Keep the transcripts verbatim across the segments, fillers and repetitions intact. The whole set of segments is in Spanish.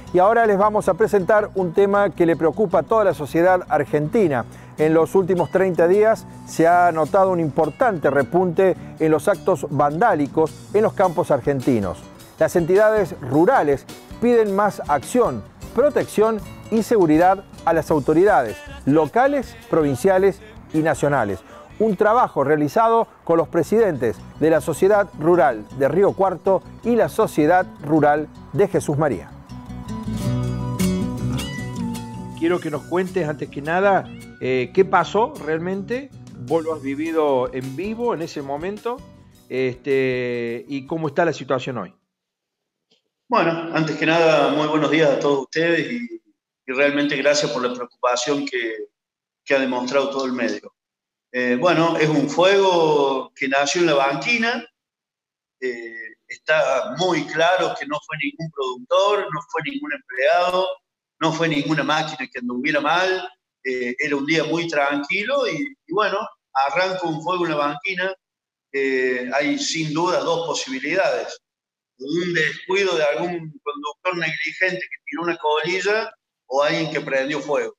Y ahora les vamos a presentar un tema que le preocupa a toda la sociedad argentina. En los últimos treinta días se ha notado un importante repunte en los actos vandálicos en los campos argentinos. Las entidades rurales piden más acción, protección y seguridad a las autoridades locales, provinciales y nacionales. Un trabajo realizado con los presidentes de la Sociedad Rural de Río Cuarto y la Sociedad Rural de Jesús María. Quiero que nos cuentes, antes que nada, eh, qué pasó realmente. Vos lo has vivido en vivo en ese momento, este, y cómo está la situación hoy. Bueno, antes que nada, muy buenos días a todos ustedes y, y realmente gracias por la preocupación que, que ha demostrado todo el medio. Eh, bueno, es un fuego que nació en la banquina. Eh, está muy claro que no fue ningún productor, no fue ningún empleado, no fue ninguna máquina que anduviera mal. Eh, era un día muy tranquilo y, y bueno, arranca un fuego en la banquina. Eh, hay sin duda dos posibilidades: un descuido de algún conductor negligente que tiró una colilla o alguien que prendió fuego.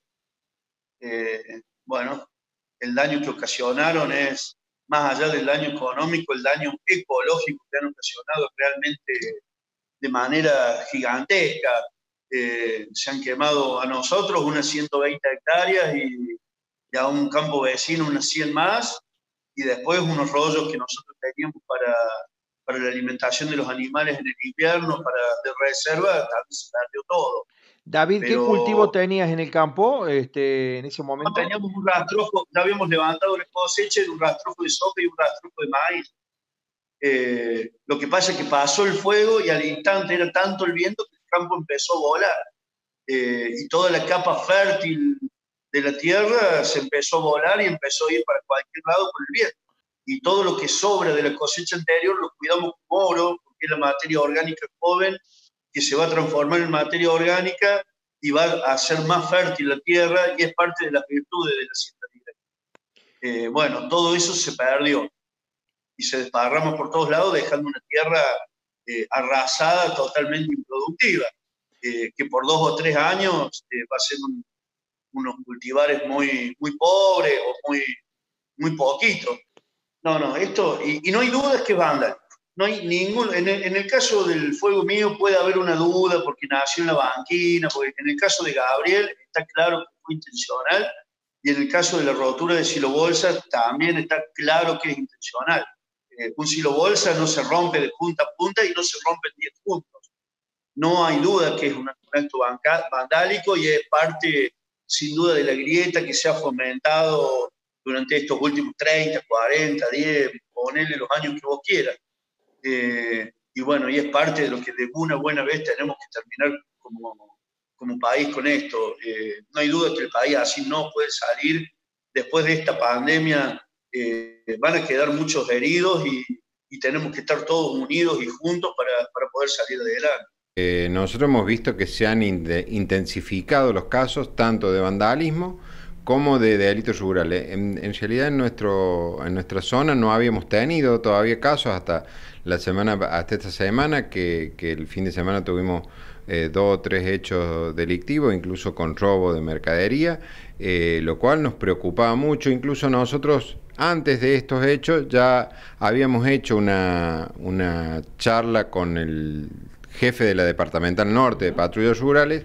Eh, bueno, el daño que ocasionaron es, más allá del daño económico, el daño ecológico que han ocasionado realmente de manera gigantesca. Eh, se han quemado a nosotros unas ciento veinte hectáreas y, y a un campo vecino unas cien más, y después unos rollos que nosotros teníamos para, para la alimentación de los animales en el invierno, para de reserva, también se perdió todo. David, Pero ¿qué cultivo tenías en el campo este, en ese momento? teníamos un rastrojo, ya habíamos levantado la cosecha de un rastrojo de soja y un rastrojo de maíz. Eh, lo que pasa es que pasó el fuego y al instante era tanto el viento que el campo empezó a volar. Eh, y toda la capa fértil de la tierra se empezó a volar y empezó a ir para cualquier lado con el viento. Y todo lo que sobra de la cosecha anterior lo cuidamos como oro, porque es la materia orgánica joven que se va a transformar en materia orgánica y va a hacer más fértil la tierra, y es parte de las virtudes de la siembra directa. Eh, bueno, todo eso se perdió y se desparrama por todos lados, dejando una tierra eh, arrasada, totalmente improductiva, eh, que por dos o tres años eh, va a ser un, unos cultivares muy, muy pobres o muy, muy poquitos. No, no, esto, y, y no hay dudas que es vándalo. No hay ningún, en el, en el caso del fuego mío puede haber una duda porque nació en la banquina, porque en el caso de Gabriel está claro que fue intencional, y en el caso de la rotura de silo bolsa también está claro que es intencional. Eh, un silo bolsa no se rompe de punta a punta y no se rompe en diez puntos. No hay duda que es un acto vandálico y es parte, sin duda, de la grieta que se ha fomentado durante estos últimos treinta, cuarenta, diez, ponele los años que vos quieras. Eh, y bueno, y es parte de lo que de una buena vez tenemos que terminar como, como país con esto. Eh, no hay duda que el país así no puede salir. Después de esta pandemia eh, van a quedar muchos heridos y, y tenemos que estar todos unidos y juntos para, para poder salir adelante. Eh, nosotros hemos visto que se han intensificado los casos tanto de vandalismo como de, de delitos rurales. En, en realidad en, nuestro, en nuestra zona no habíamos tenido todavía casos hasta la semana, hasta esta semana, que, que el fin de semana tuvimos eh, dos o tres hechos delictivos, incluso con robo de mercadería, eh, lo cual nos preocupaba mucho. Incluso nosotros, antes de estos hechos, ya habíamos hecho una, una charla con el jefe de la Departamental Norte de Patrullas Rurales,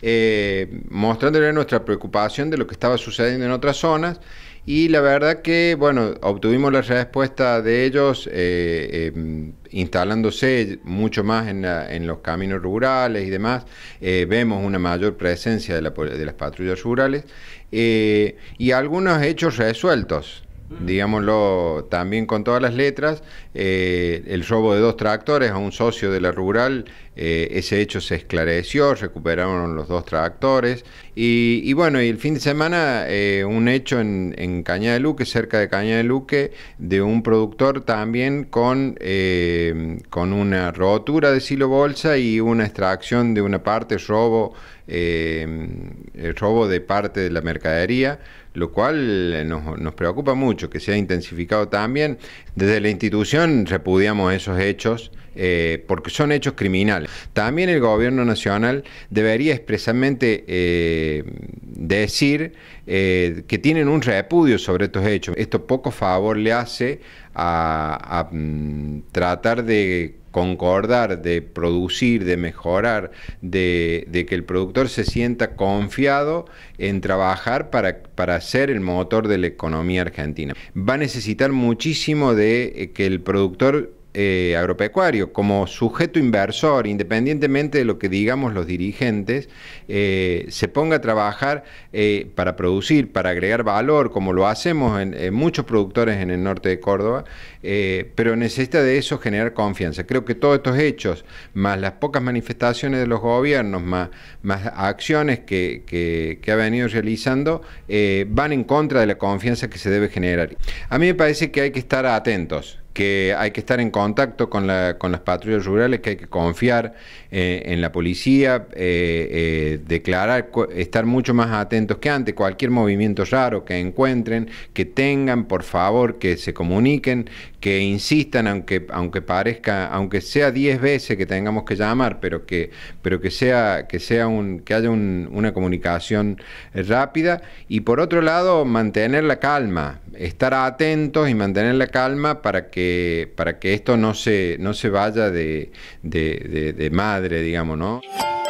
eh, mostrándole nuestra preocupación de lo que estaba sucediendo en otras zonas, y la verdad que, bueno, obtuvimos la respuesta de ellos eh, eh, instalándose mucho más en, la, en los caminos rurales y demás. Eh, vemos una mayor presencia de, la, de las patrullas rurales eh, y algunos hechos resueltos, digámoslo también con todas las letras. Eh, el robo de dos tractores a un socio de la rural, eh, ese hecho se esclareció, recuperaron los dos tractores, y, y bueno, y el fin de semana eh, un hecho en, en Cañada de Luque, cerca de Cañada de Luque, de un productor también con, eh, con una rotura de silo bolsa y una extracción de una parte, robo, eh, el robo de parte de la mercadería, lo cual nos, nos preocupa mucho que se haya intensificado también. Desde la institución repudiamos esos hechos eh, porque son hechos criminales. También el gobierno nacional debería expresamente eh, decir eh, que tienen un repudio sobre estos hechos. Esto poco favor le hace a, a mm, tratar de concordar, de producir, de mejorar, de, de que el productor se sienta confiado en trabajar para, para ser el motor de la economía argentina. Va a necesitar muchísimo de eh, que el productor Eh, agropecuario, como sujeto inversor, independientemente de lo que digamos los dirigentes, eh, se ponga a trabajar eh, para producir, para agregar valor, como lo hacemos en, en muchos productores en el norte de Córdoba, eh, pero necesita de eso generar confianza. Creo que todos estos hechos, más las pocas manifestaciones de los gobiernos, más, más acciones que, que, que ha venido realizando, eh, van en contra de la confianza que se debe generar. A mí me parece que hay que estar atentos, que hay que estar en contacto con, la, con las patrullas rurales, que hay que confiar eh, en la policía, eh, eh, declarar, estar mucho más atentos que antes, cualquier movimiento raro que encuentren, que tengan, por favor, que se comuniquen, que insistan, aunque, aunque parezca, aunque sea diez veces que tengamos que llamar, pero que, pero que sea, que sea un, que haya un, una comunicación rápida. Y por otro lado, mantener la calma, estar atentos y mantener la calma para que para que esto no se, no se vaya de, de, de, de madre, digamos, ¿no?